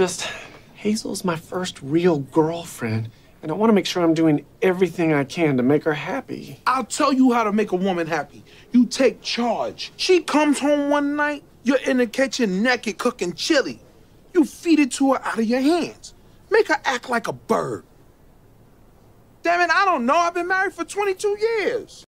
Just, Hazel's my first real girlfriend, and I want to make sure I'm doing everything I can to make her happy. I'll tell you how to make a woman happy. You take charge. She comes home one night, you're in the kitchen naked cooking chili. You feed it to her out of your hands. Make her act like a bird. Damn it, I don't know. I've been married for 22 years.